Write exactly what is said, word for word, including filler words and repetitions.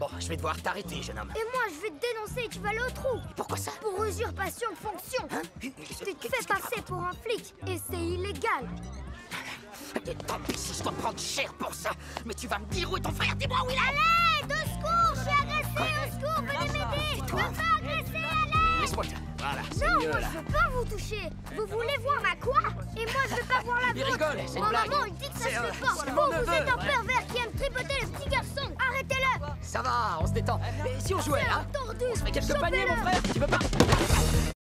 Bon, je vais devoir t'arrêter, jeune homme. Et moi, je vais te dénoncer et tu vas aller au trou. Pourquoi ça? Pour usurpation de fonction. Hein? Tu te fais passer pour un flic et c'est illégal. Et tant pis si je dois prendre cher pour ça. Mais tu vas me dire où est ton frère? Dis-moi où il est. Allez, de secours, je suis agressée, au secours, venez m'aider. Je Tais-toi. me fais agresser, allez. Laisse-moi te... Voilà, c'est Non, mieux moi là. je veux pas vous toucher. Vous voulez voir ma quoi? Et moi je veux pas voir la Il vôtre. rigole, c'est une Ma blague. maman il dit que ça C'est, se euh, fait pas. c'est Vous, mon vous neveu, êtes un ouais. pervers qui aime tripoter les petits garçons. Arrêtez-le. Ça va, on se détend. Mais si on jouait, hein? Tordu. On se fait quelques paniers, mon Chopez-le. frère. Tu veux pas?